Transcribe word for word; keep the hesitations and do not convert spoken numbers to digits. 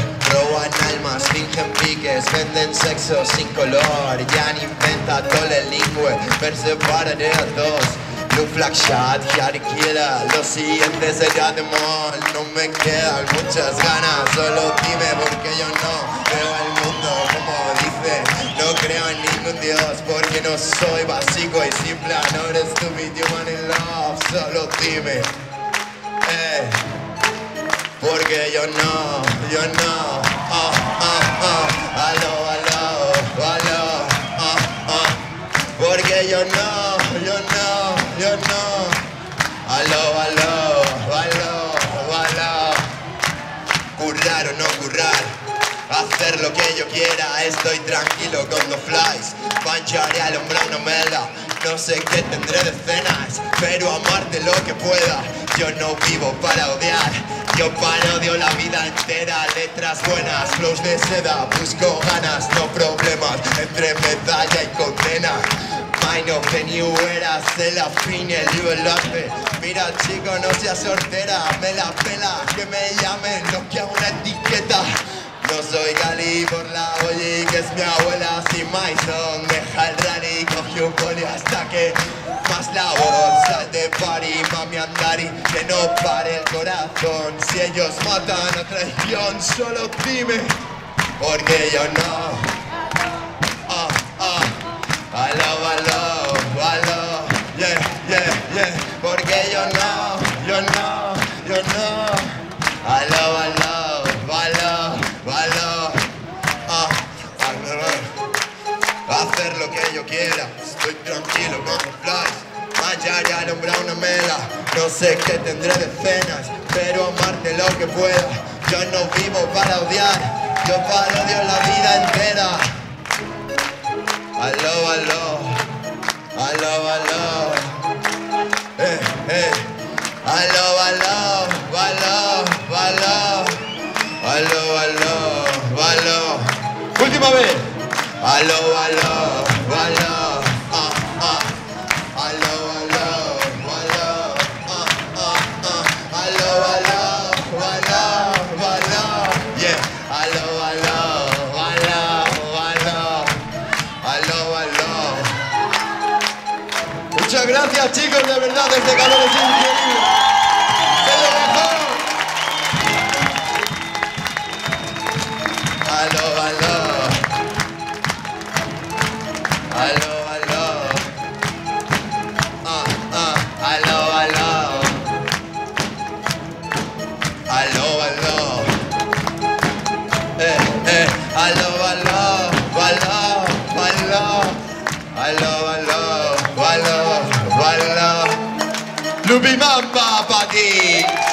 roban almas, fingen piques, venden sexo sin color. Jan inventa tolelingüe, per separare a dos. Blue flag shot, Harry Killer, lo siguiente será demon. No me quedan muchas ganas, solo dime porque yo no veo el mundo como dice. No creo en ningún dios porque no soy básico y simple. No eres stupid, human in love, solo dime eh, porque yo no, yo no oh, oh, oh. Aló, aló, aló oh, oh. Porque yo no, yo no, yo no. Aló, aló, aló, aló. Currar o no currar, hacer lo que yo quiera. Estoy tranquilo con dos flies. Pancharé al hombro una mela. No sé qué tendré de cenas, pero amarte lo que pueda. Yo no vivo para odiar, yo parodio la vida entera. Letras buenas, flows de seda. Busco ganas, no problemas, entre medalla y condena. Mine of the new era, se la fine, el arte. Mira chico, no seas sortera, me la pela, que me llamen, no que a una etiqueta. No soy Gali por la Oye, que es mi abuela, sin Maison. Deja el rally, cogió un poli hasta que más la voz. Sal de party, mami andari, que no pare el corazón. Si ellos matan a traición, solo dime, porque yo no. Oh, oh. Aló, aló, aló, yeah, yeah, yeah. Porque yo no, yo no, yo no. Aló, aló, aló, aló, ah, hacer lo que yo quiera. Estoy tranquilo con los flies. Manchar y alumbrar una mela. No sé qué tendré de cenas, pero amarte lo que pueda. Yo no vivo para odiar, yo parodio la vida entera. Aló, aló, aló, aló, eh, eh. Aló, aló, aló, aló, aló, aló, aló. Última vez. Aló, aló, aló, ah, ah. Aló, aló, aló, ah, ah, ah. Aló, aló, aló, aló, yeah. Aló, aló, aló, aló, aló, aló. Muchas gracias chicos, de verdad, este calor es increíble. ¡Es lo mejor! Aló, aló. Aló, aló. Ah, ah. Aló, aló. Aló, aló. Eh, eh. Aló, aló. Aló, aló. Aló, aló. Aló, aló. Lubimamba pa' ti.